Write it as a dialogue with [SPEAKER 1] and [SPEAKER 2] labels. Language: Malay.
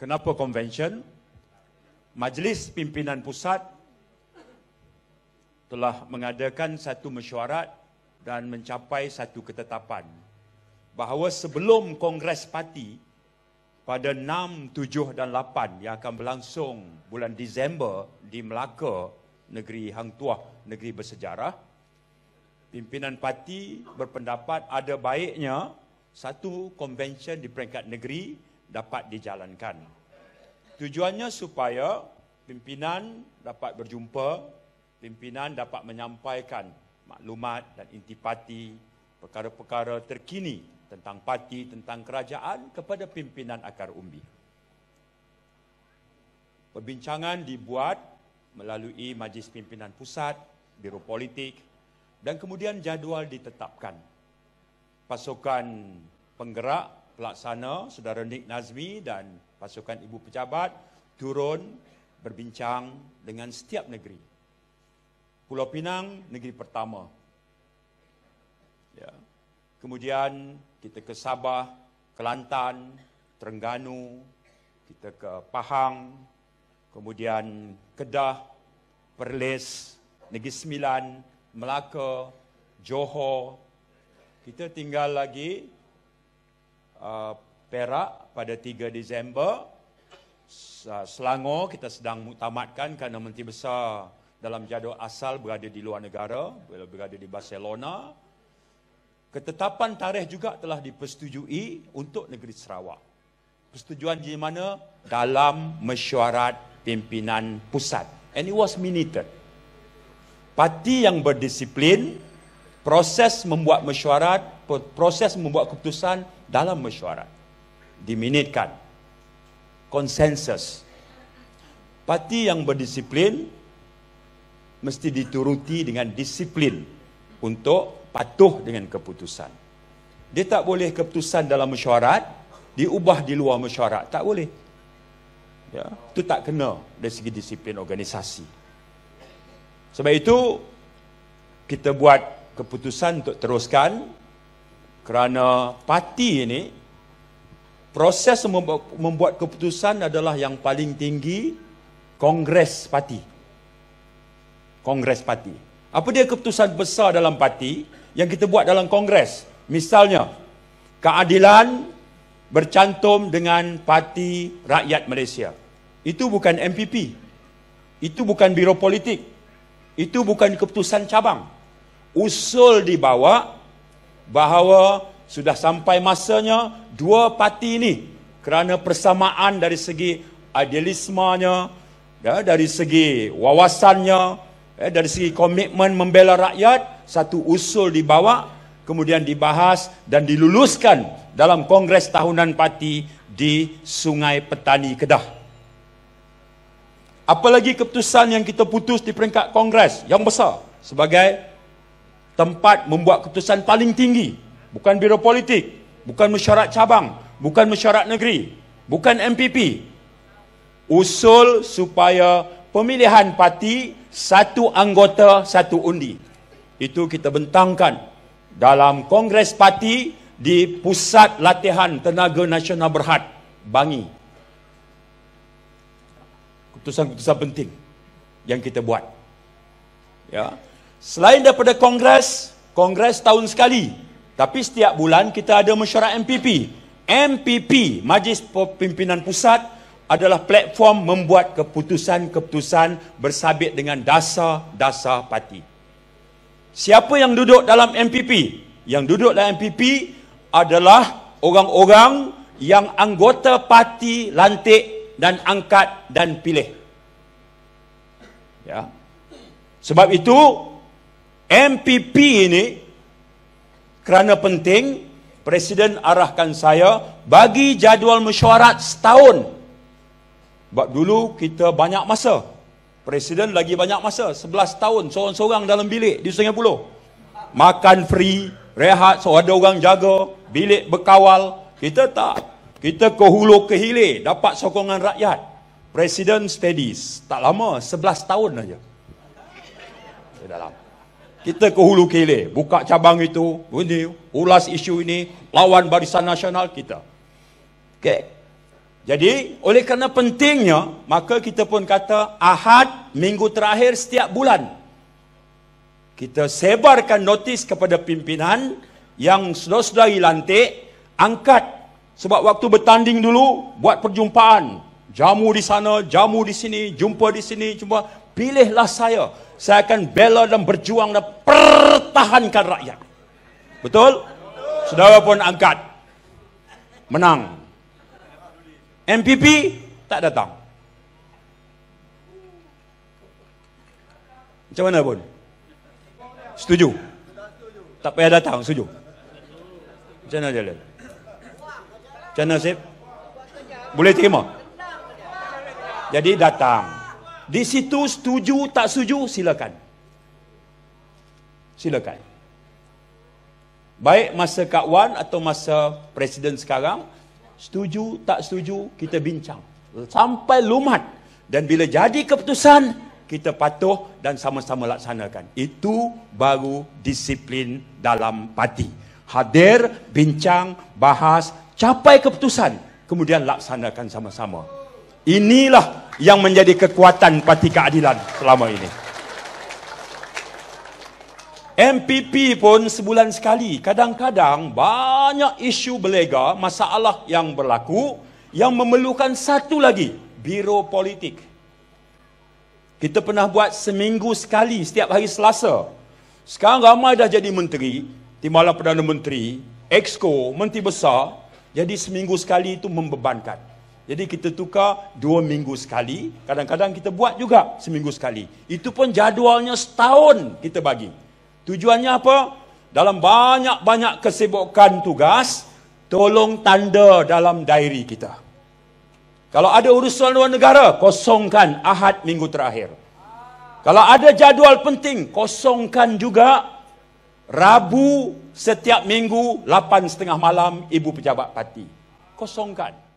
[SPEAKER 1] Kenapa convention? Majlis Pimpinan Pusat telah mengadakan satu mesyuarat dan mencapai satu ketetapan bahawa sebelum Kongres Parti pada 6, 7 dan 8 yang akan berlangsung bulan Disember di Melaka, negeri Hang Tuah, negeri bersejarah, pimpinan parti berpendapat ada baiknya satu convention di peringkat negeri dapat dijalankan. Tujuannya supaya pimpinan dapat berjumpa, pimpinan dapat menyampaikan maklumat dan intipati perkara-perkara terkini tentang parti, tentang kerajaan kepada pimpinan akar umbi. Perbincangan dibuat melalui Majlis Pimpinan Pusat, Biro Politik, dan kemudian jadual ditetapkan. Pasukan penggerak pelaksana, Saudara Nik Nazmi dan pasukan ibu pejabat turun berbincang dengan setiap negeri. Pulau Pinang, negeri pertama. Ya. Kemudian kita ke Sabah, Kelantan, Terengganu, kita ke Pahang, kemudian Kedah, Perlis, Negeri Sembilan, Melaka, Johor. Kita tinggal lagi Perak pada 3 Disember. Selangor kita sedang muktamadkan kerana Menteri Besar dalam jadual asal berada di luar negara, berada di Barcelona. Ketetapan tarikh juga telah dipersetujui untuk negeri Sarawak. Persetujuan di mana? Dalam mesyuarat pimpinan pusat. And it was minuted. Parti yang berdisiplin, proses membuat mesyuarat, proses membuat keputusan dalam mesyuarat. Diminitkan. Konsensus. Parti yang berdisiplin mesti dituruti dengan disiplin untuk patuh dengan keputusan. Dia tak boleh keputusan dalam mesyuarat diubah di luar mesyuarat. Tak boleh. Ya, itu tak kena dari segi disiplin organisasi. Sebab itu kita buat keputusan untuk teruskan kerana parti ini proses membuat keputusan adalah yang paling tinggi Kongres Parti. Kongres Parti. Apa dia keputusan besar dalam parti yang kita buat dalam Kongres? Misalnya, keadilan bercantum dengan Parti Rakyat Malaysia. Itu bukan MPP. Itu bukan Biro Politik. Itu bukan keputusan cabang. Usul dibawa bahawa sudah sampai masanya dua parti ini kerana persamaan dari segi idealismenya, ya, dari segi wawasannya, dari segi komitmen membela rakyat, satu usul dibawa, kemudian dibahas dan diluluskan dalam Kongres Tahunan Parti di Sungai Petani, Kedah. Apalagi keputusan yang kita putus di peringkat Kongres yang besar sebagai tempat membuat keputusan paling tinggi. Bukan Biro Politik, bukan mesyuarat cabang, bukan mesyuarat negeri, bukan MPP. Usul supaya pemilihan parti satu anggota, satu undi. Itu kita bentangkan dalam Kongres Parti di Pusat Latihan Tenaga Nasional Berhad, Bangi. Keputusan-keputusan penting yang kita buat. Ya. Selain daripada Kongres tahun sekali. Tapi setiap bulan kita ada mesyuarat MPP. MPP, Majlis Pimpinan Pusat, adalah platform membuat keputusan-keputusan bersabit dengan dasar-dasar parti. Siapa yang duduk dalam MPP? Yang duduk dalam MPP adalah orang-orang yang anggota parti lantik dan angkat dan pilih. Ya. Sebab itu MPP ini kerana penting, Presiden arahkan saya bagi jadual mesyuarat setahun. Sebab dulu kita banyak masa. Presiden lagi banyak masa. 11 tahun seorang-seorang dalam bilik di Sungai Buloh. Makan free, rehat, so ada orang jaga, bilik berkawal. Kita tak. Kita ke hulu ke hilir, dapat sokongan rakyat. Presiden steady. Tak lama, 11 tahun saja. Dalam. Kita ke hulu ke hilir, buka cabang itu, ini, ulas isu ini, lawan Barisan Nasional kita. Okay. Jadi, oleh kerana pentingnya, maka kita pun kata Ahad minggu terakhir setiap bulan. Kita sebarkan notis kepada pimpinan yang saudara-saudari lantik, angkat. Sebab waktu bertanding dulu, buat perjumpaan. Jamu di sana, jamu di sini, jumpa di sini, cuma pilihlah saya. Saya akan bela dan berjuang dan pertahankan rakyat. Betul? Saudara pun angkat. Menang. MPP tak datang. Macam mana pun? Setuju? Tak payah datang, setuju? Macam mana jalan? Macam mana, Sip? Boleh terima? Jadi datang. Di situ setuju tak setuju, silakan. Silakan. Baik masa Kak Wan atau masa Presiden sekarang, setuju tak setuju, kita bincang. Sampai lumat. Dan bila jadi keputusan, kita patuh dan sama-sama laksanakan. Itu baru disiplin dalam parti. Hadir, bincang, bahas, capai keputusan, kemudian laksanakan sama-sama. Inilah yang menjadi kekuatan Parti Keadilan selama ini. MPP pun sebulan sekali. Kadang-kadang banyak isu berlega, masalah yang berlaku, yang memerlukan satu lagi, biro politik. Kita pernah buat seminggu sekali setiap hari Selasa. Sekarang ramai dah jadi menteri, timbalan Perdana Menteri, Exco, menteri besar. Jadi seminggu sekali itu membebankan. Jadi kita tukar 2 minggu sekali. Kadang-kadang kita buat juga seminggu sekali. Itu pun jadualnya setahun kita bagi. Tujuannya apa? Dalam banyak-banyak kesibukan tugas, tolong tanda dalam diary kita. Kalau ada urusan luar negara, kosongkan Ahad minggu terakhir. Kalau ada jadual penting, kosongkan juga Rabu setiap minggu 8:30 malam Ibu Pejabat Parti. Kosongkan.